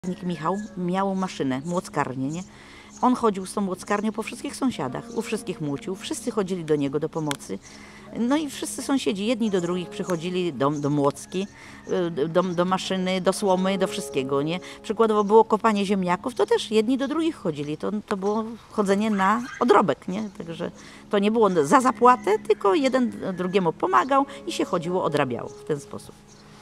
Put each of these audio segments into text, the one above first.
Michał miał maszynę, młockarnię, nie? On chodził z tą młockarnią po wszystkich sąsiadach, u wszystkich mucił, wszyscy chodzili do niego do pomocy. No i wszyscy sąsiedzi, jedni do drugich przychodzili do młocki, do maszyny, do słomy, do wszystkiego, nie? Przykładowo było kopanie ziemniaków, to też jedni do drugich chodzili, to było chodzenie na odrobek, nie? Także to nie było za zapłatę, tylko jeden drugiemu pomagał i się chodziło, odrabiało w ten sposób.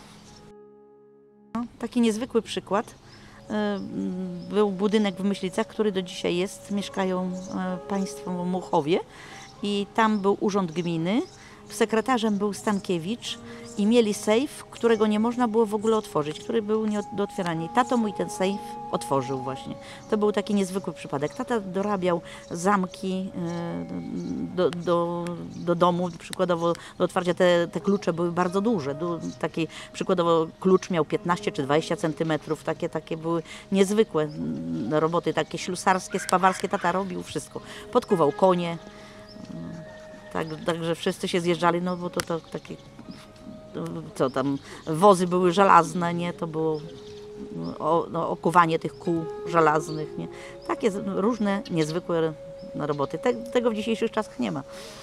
No, taki niezwykły przykład. Był budynek w Myślicach, który do dzisiaj jest. Mieszkają państwo w Muchowie i tam był urząd gminy. Sekretarzem był Stankiewicz i mieli sejf, którego nie można było w ogóle otworzyć, który był nie do otwierania. I tato mój ten sejf otworzył właśnie. To był taki niezwykły przypadek. Tata dorabiał zamki do domu, przykładowo do otwarcia te klucze były bardzo duże. Taki przykładowo klucz miał 15 czy 20 centymetrów. Takie były niezwykłe roboty, takie ślusarskie, spawarskie. Tata robił wszystko. Podkuwał konie. Także wszyscy się zjeżdżali, no bo to takie, co tam, wozy były żelazne, nie? To było okuwanie tych kół żelaznych, nie? Takie różne, niezwykłe roboty. Tego w dzisiejszych czasach nie ma.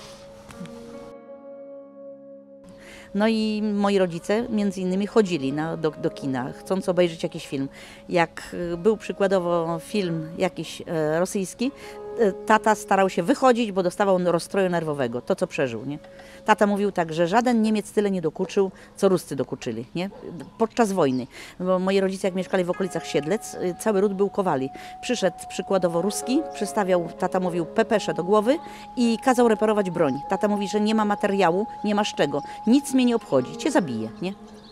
No i moi rodzice między innymi chodzili do kina, chcąc obejrzeć jakiś film. Jak był przykładowo film jakiś rosyjski, tata starał się wychodzić, bo dostawał rozstroju nerwowego, to co przeżył, nie? Tata mówił tak, że żaden Niemiec tyle nie dokuczył, co Ruscy dokuczyli, nie? Podczas wojny. Bo moi rodzice, jak mieszkali w okolicach Siedlec, cały ród był kowali. Przyszedł przykładowo Ruski, przystawiał, tata mówił, pepesze do głowy i kazał reperować broń. Tata mówi, że nie ma materiału, nie masz czego, nic mnie nie obchodzi, cię zabije, nie?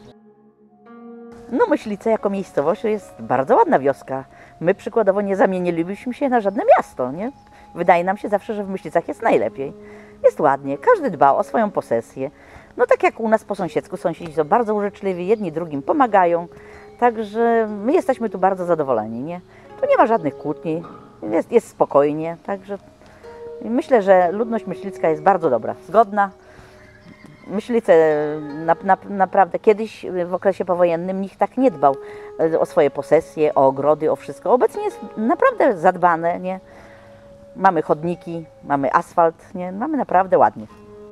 No Myślice jako miejscowość to jest bardzo ładna wioska. My przykładowo nie zamienilibyśmy się na żadne miasto, nie? Wydaje nam się zawsze, że w Myślicach jest najlepiej. Jest ładnie, każdy dba o swoją posesję. No tak jak u nas po sąsiedzku, sąsiedzi są bardzo użyczliwi, jedni drugim pomagają. Także my jesteśmy tu bardzo zadowoleni, nie? Tu nie ma żadnych kłótni, jest spokojnie, także myślę, że ludność myślicka jest bardzo dobra, zgodna. Myślice naprawdę kiedyś w okresie powojennym nikt tak nie dbał o swoje posesje, o ogrody, o wszystko. Obecnie jest naprawdę zadbane, nie? Mamy chodniki, mamy asfalt, nie? Mamy naprawdę ładnie.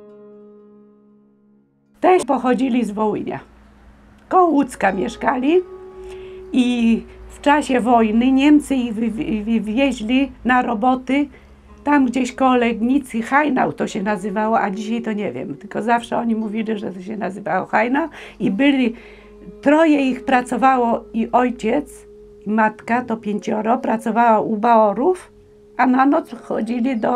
Też pochodzili z Wołynia. Koło Łódzka mieszkali i w czasie wojny Niemcy ich wywieźli na roboty tam gdzieś koło Legnicy, Hajnał to się nazywało, a dzisiaj to nie wiem, tylko zawsze oni mówili, że to się nazywało Hajnał i troje ich pracowało i ojciec, i matka, to 5, pracowała u Baorów, a na noc chodzili do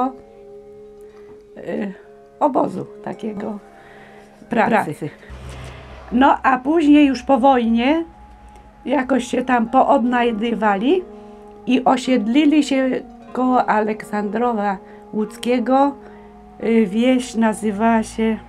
obozu takiego pracy. No a później już po wojnie jakoś się tam poodnajdywali i osiedlili się koło Aleksandrowa Łódzkiego. Wieś nazywała się,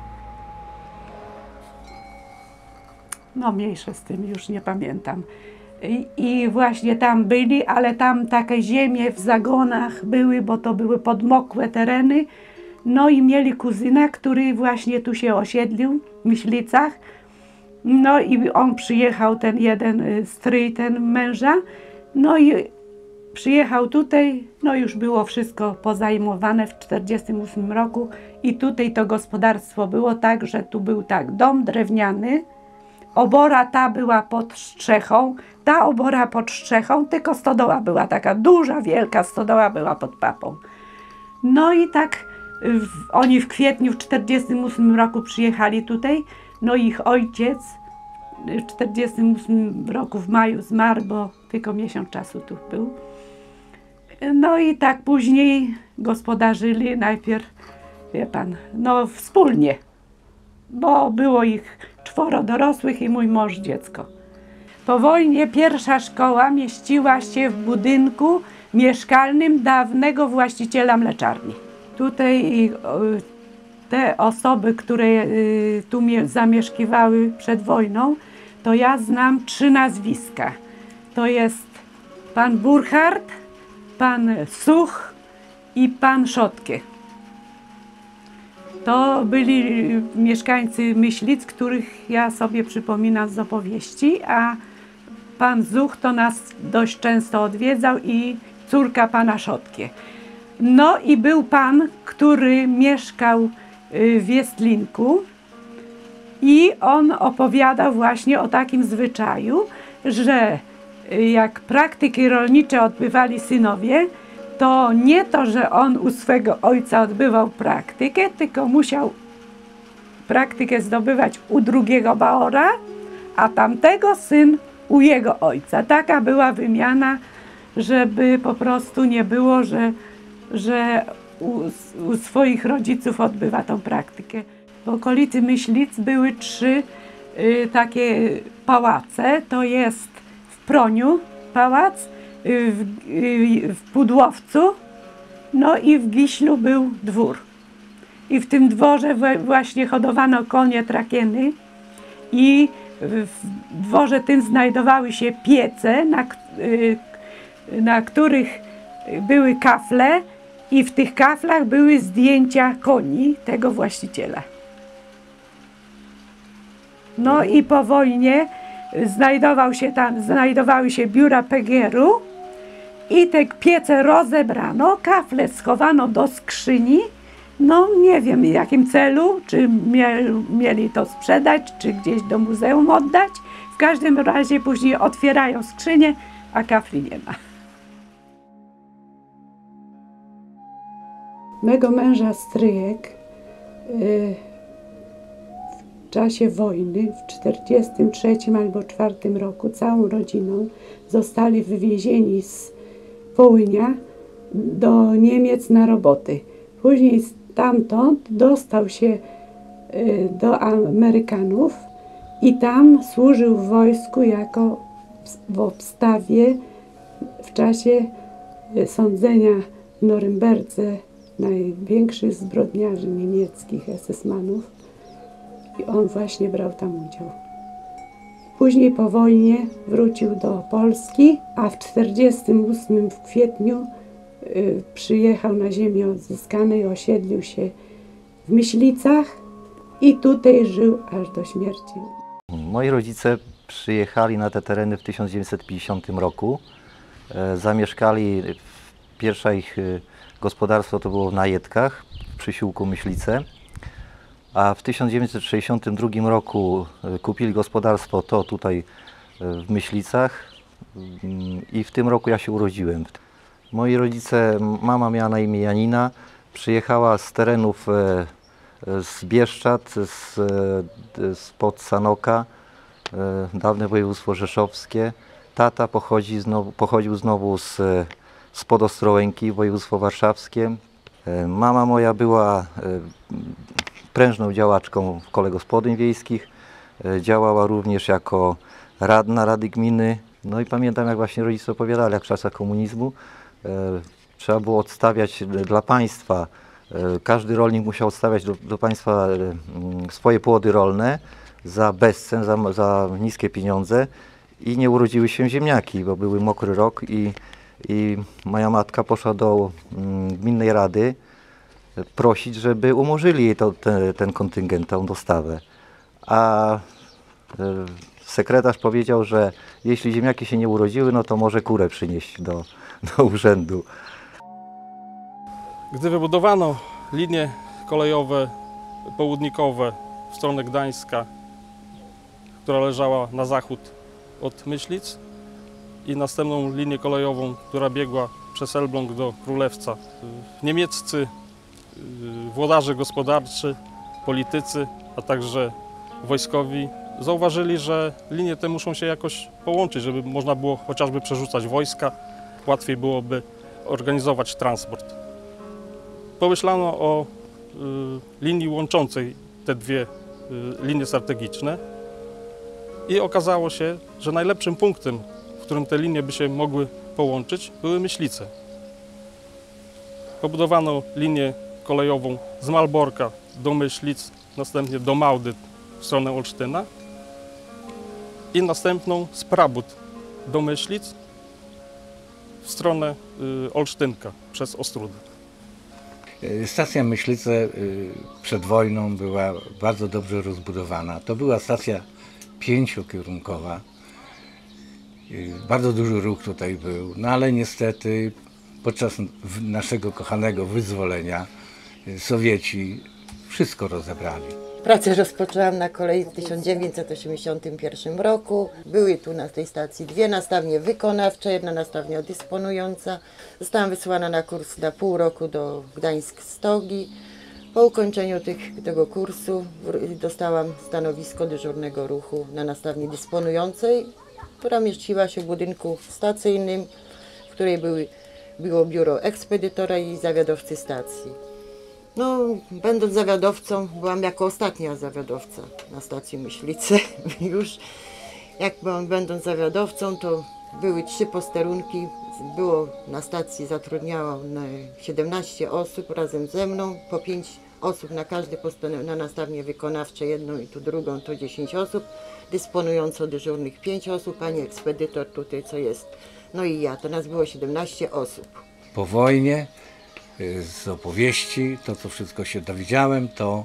no mniejsze z tym, już nie pamiętam. I właśnie tam byli, ale tam takie ziemie w zagonach były, bo to były podmokłe tereny. No i mieli kuzyna, który właśnie tu się osiedlił w Myślicach. No i on przyjechał, ten jeden stryj, ten męża. No i przyjechał tutaj, no już było wszystko pozajmowane w 1948 roku i tutaj to gospodarstwo było tak, że tu był tak dom drewniany, obora ta była pod strzechą, ta obora pod strzechą, tylko stodoła była taka duża, wielka stodoła była pod papą. No i tak oni w kwietniu w 1948 roku przyjechali tutaj, no i ich ojciec w 1948 roku w maju zmarł, bo tylko miesiąc czasu tu był. No i tak później gospodarzyli najpierw, wie pan, no wspólnie, bo było ich 4 dorosłych i mój mąż, dziecko. Po wojnie pierwsza szkoła mieściła się w budynku mieszkalnym dawnego właściciela mleczarni. Tutaj te osoby, które tu zamieszkiwały przed wojną, to ja znam 3 nazwiska. To jest pan Burchard, pan Such i pan Szotkie. To byli mieszkańcy Myślic, których ja sobie przypominam z opowieści, a pan Zuch to nas dość często odwiedzał i córka pana Szotkie. No i był pan, który mieszkał w Jestlinku i on opowiadał właśnie o takim zwyczaju, że jak praktyki rolnicze odbywali synowie, to nie to, że on u swego ojca odbywał praktykę, tylko musiał praktykę zdobywać u drugiego baora, a tamtego syn u jego ojca. Taka była wymiana, żeby po prostu nie było, że u swoich rodziców odbywa tą praktykę. W okolicy Myślic były 3 takie pałace. To jest w Proniu pałac, w Pudłowcu, no i w Giślu był dwór. I w tym dworze właśnie hodowano konie trakieny i w dworze tym znajdowały się piece, na których były kafle i w tych kaflach były zdjęcia koni tego właściciela. No i po wojnie znajdowały się biura PGR-u i te piece rozebrano, kafle schowano do skrzyni. No nie wiem w jakim celu, czy mieli to sprzedać, czy gdzieś do muzeum oddać. W każdym razie później otwierają skrzynię, a kafli nie ma. Mego męża stryjek w czasie wojny, w 1943 albo 1944 roku, całą rodziną zostali wywiezieni z Wołynia do Niemiec na roboty. Później stamtąd dostał się do Amerykanów i tam służył w wojsku jako w obstawie w czasie sądzenia w Norymberdze największych zbrodniarzy niemieckich, SS-manów, i on właśnie brał tam udział. Później po wojnie wrócił do Polski, a w 1948 w kwietniu przyjechał na ziemię odzyskane i osiedlił się w Myślicach i tutaj żył aż do śmierci. Moi rodzice przyjechali na te tereny w 1950 roku. Zamieszkali, pierwsze ich gospodarstwo to było w Najedkach, w przysiłku Myślice. A w 1962 roku kupili gospodarstwo to tutaj w Myślicach i w tym roku ja się urodziłem. Moi rodzice, mama miała na imię Janina, przyjechała z terenów z Bieszczad, spod Sanoka, dawne województwo rzeszowskie. Tata pochodził znowu spod Ostrołęki, województwo warszawskie. Mama moja była prężną działaczką w kole gospodyń wiejskich, działała również jako radna Rady Gminy. No i pamiętam, jak właśnie rodzice opowiadali, jak w czasach komunizmu trzeba było odstawiać dla państwa, każdy rolnik musiał odstawiać do państwa swoje płody rolne za bezcen, za niskie pieniądze i nie urodziły się ziemniaki, bo były mokry rok i moja matka poszła do gminnej rady prosić, żeby umorzyli jej ten kontyngent, tą dostawę. A sekretarz powiedział, że jeśli ziemniaki się nie urodziły, no to może kurę przynieść do urzędu. Gdy wybudowano linie kolejowe południkowe w stronę Gdańska, która leżała na zachód od Myślic, i następną linię kolejową, która biegła przez Elbląg do Królewca, niemieccy włodarze gospodarczy, politycy, a także wojskowi zauważyli, że linie te muszą się jakoś połączyć, żeby można było chociażby przerzucać wojska, łatwiej byłoby organizować transport. Pomyślano o linii łączącej te dwie linie strategiczne i okazało się, że najlepszym punktem, w którym te linie by się mogły połączyć, były Myślice. Pobudowano linię kolejową z Malborka do Myślic, następnie do Małdy w stronę Olsztyna i następną z Prabut do Myślic w stronę Olsztynka przez Ostródę. Stacja Myślice przed wojną była bardzo dobrze rozbudowana. To była stacja 5-kierunkowa Bardzo duży ruch tutaj był, no ale niestety podczas naszego kochanego wyzwolenia Sowieci wszystko rozebrali. Pracę rozpoczęłam na kolei w 1981 roku. Były tu na tej stacji dwie nastawnie wykonawcze, jedna nastawnia dysponująca. Zostałam wysłana na kurs na pół roku do Gdańsk-Stogi. Po ukończeniu tego kursu dostałam stanowisko dyżurnego ruchu na nastawni dysponującej, która mieściła się w budynku stacyjnym, w której było biuro ekspedytora i zawiadowcy stacji. No, będąc zawiadowcą, byłam jako ostatnia zawiadowca na stacji Myślice. Już będąc zawiadowcą, to były 3 posterunki. Było na stacji, zatrudniałam 17 osób razem ze mną, po 5 osób na każdy na nastawnie wykonawcze, jedną i tu drugą, to 10 osób, dysponująco dyżurnych 5 osób, pani ekspedytor tutaj co jest, no i ja, to nas było 17 osób. Po wojnie, z opowieści, to co wszystko się dowiedziałem, to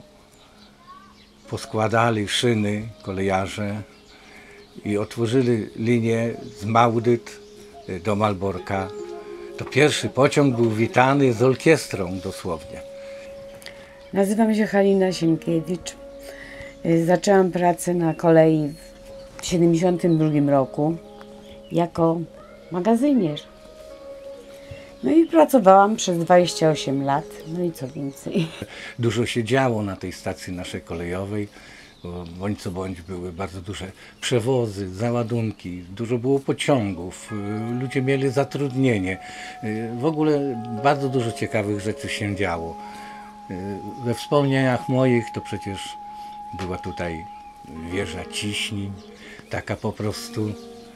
poskładali szyny kolejarze i otworzyli linię z Małdyt do Malborka. To pierwszy pociąg był witany z orkiestrą dosłownie. Nazywam się Halina Sienkiewicz. Zaczęłam pracę na kolei w 1972 roku jako magazynier. No i pracowałam przez 28 lat, no i co więcej. Dużo się działo na tej stacji naszej kolejowej, bo bądź co bądź były bardzo duże przewozy, załadunki, dużo było pociągów, ludzie mieli zatrudnienie. W ogóle bardzo dużo ciekawych rzeczy się działo. We wspomnieniach moich to przecież była tutaj wieża Ciśni, taka po prostu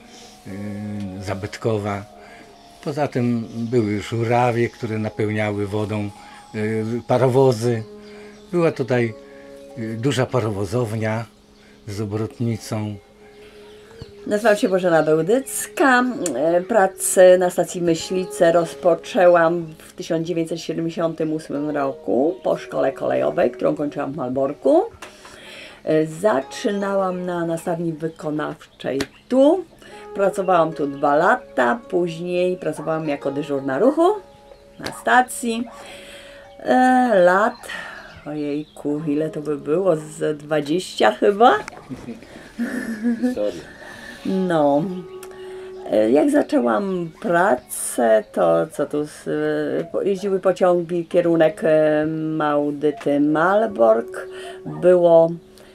zabytkowa. Poza tym były żurawie, które napełniały wodą parowozy. Była tutaj duża parowozownia z obrotnicą. Nazywam się Bożena Bełdycka. Pracę na stacji Myślice rozpoczęłam w 1978 roku po szkole kolejowej, którą kończyłam w Malborku. Zaczynałam na nastawni wykonawczej tu. Pracowałam tu 2 lata, później pracowałam jako dyżurna ruchu na stacji. Ojejku, ile to by było? Z 20 chyba? No, jak zaczęłam pracę, to co tu, jeździły pociągi, kierunek Małdyty-Malbork, było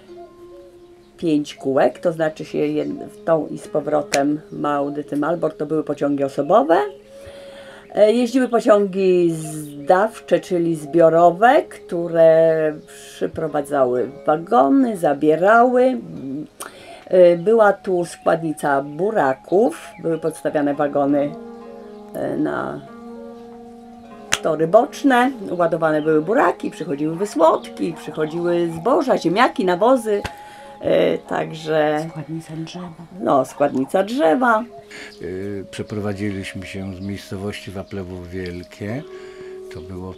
5 kółek, to znaczy się w tą i z powrotem Małdyty-Malbork to były pociągi osobowe. Jeździły pociągi zdawcze, czyli zbiorowe, które przyprowadzały wagony, zabierały. Była tu składnica buraków, były podstawiane wagony na tory boczne, ładowane były buraki, przychodziły wysłodki, przychodziły zboża, ziemniaki, nawozy, także... Składnica drzewa. No, składnica drzewa. Przeprowadziliśmy się z miejscowości Waplewo Wielkie, to było w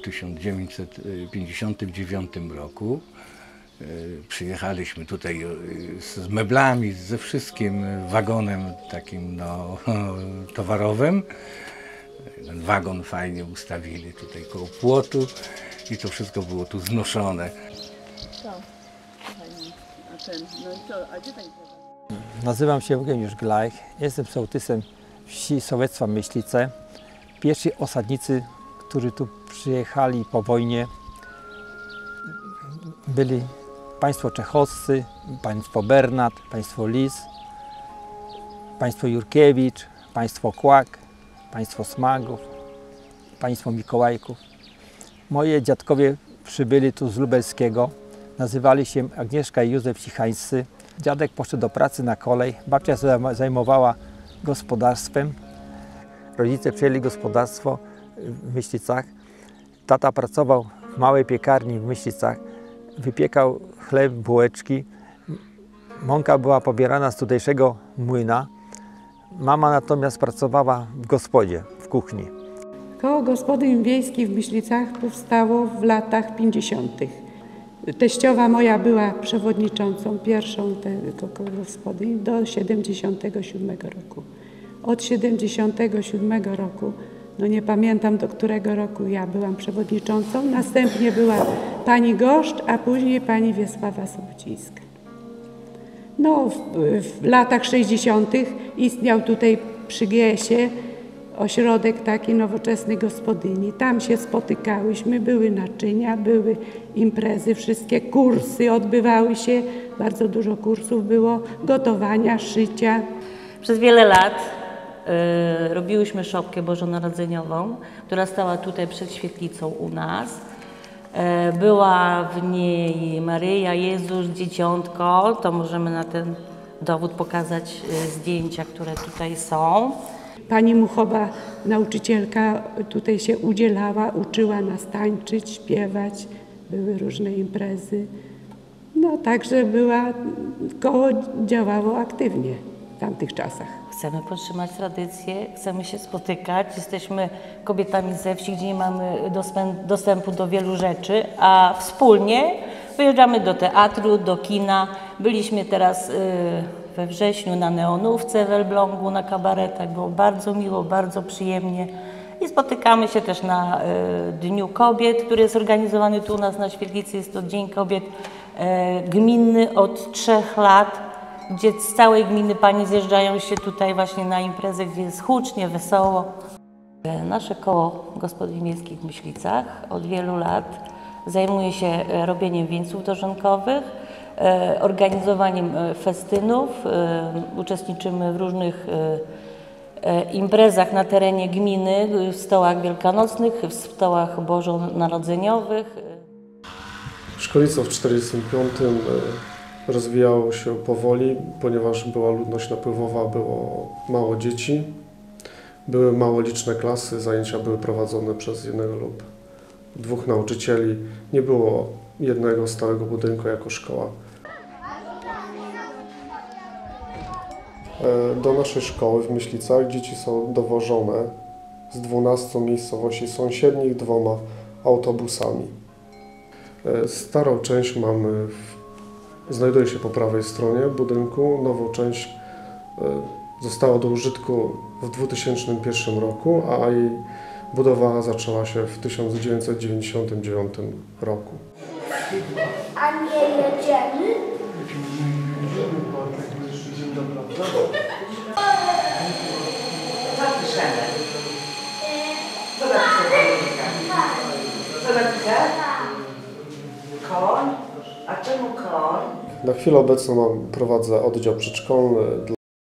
1959 roku. Przyjechaliśmy tutaj z meblami, ze wszystkim, wagonem takim no, towarowym. Ten wagon fajnie ustawili tutaj koło płotu i to wszystko było tu znoszone. Nazywam się Eugeniusz Glajch, jestem sołtysem wsi sołectwa Myślice. Pierwsi osadnicy, którzy tu przyjechali po wojnie, byli państwo czechowscy, państwo Bernat, państwo Lis, państwo Jurkiewicz, państwo Kłak, państwo Smagów, państwo Mikołajków. Moi dziadkowie przybyli tu z lubelskiego, nazywali się Agnieszka i Józef Cichańscy. Dziadek poszedł do pracy na kolej, babcia zajmowała gospodarstwem. Rodzice przejęli gospodarstwo w Myślicach. Tata pracował w małej piekarni w Myślicach, wypiekał chleb, bułeczki. Mąka była pobierana z tutejszego młyna. Mama natomiast pracowała w gospodzie, w kuchni. Koło gospodyń wiejskich w Myślicach powstało w latach 50. Teściowa moja była przewodniczącą pierwszą tego koła gospodyń do 77 roku. od 77 roku. No nie pamiętam, do którego roku ja byłam przewodniczącą. Następnie była pani Goszcz, a później pani Wiesława Sobocińska. No, w latach 60. istniał tutaj przy GS-ie ośrodek taki nowoczesnej gospodyni. Tam się spotykałyśmy, były naczynia, były imprezy, wszystkie kursy odbywały się. Bardzo dużo kursów było, gotowania, szycia. Przez wiele lat robiłyśmy szopkę bożonarodzeniową, która stała tutaj przed świetlicą u nas. Była w niej Maryja, Jezus, Dzieciątko. To możemy na ten dowód pokazać zdjęcia, które tutaj są. Pani Muchowa, nauczycielka, tutaj się udzielała, uczyła nas tańczyć, śpiewać. Były różne imprezy. No także koło działało aktywnie w tamtych czasach. Chcemy podtrzymać tradycję, chcemy się spotykać. Jesteśmy kobietami ze wsi, gdzie nie mamy dostępu do wielu rzeczy, a wspólnie wyjeżdżamy do teatru, do kina. Byliśmy teraz we wrześniu na Neonówce w Elblągu, na kabaretach. Było bardzo miło, bardzo przyjemnie. I spotykamy się też na Dniu Kobiet, który jest organizowany tu u nas na Świetlicy. Jest to Dzień Kobiet gminny od 3 lat, gdzie z całej gminy panie zjeżdżają się tutaj właśnie na imprezę, gdzie jest hucznie, wesoło. Nasze koło gospodyń miejskich w Myślicach od wielu lat zajmuje się robieniem wieńców dożynkowych, organizowaniem festynów. Uczestniczymy w różnych imprezach na terenie gminy, w stołach wielkanocnych, w stołach bożonarodzeniowych. Szkolnictwo w 1945 rozwijało się powoli, ponieważ była ludność napływowa, było mało dzieci, były mało liczne klasy, zajęcia były prowadzone przez 1 lub 2 nauczycieli. Nie było jednego stałego budynku jako szkoła. Do naszej szkoły w Myślicach dzieci są dowożone z 12 miejscowości sąsiednich 2 autobusami. Starą część znajduje się po prawej stronie budynku, nową część została do użytku w 2001 roku, a jej budowa zaczęła się w 1999 roku. A nie jedziemy? Co piszemy? Co napisać? Co napisać? Koń? A czemu koń? Na chwilę obecną prowadzę oddział przedszkolny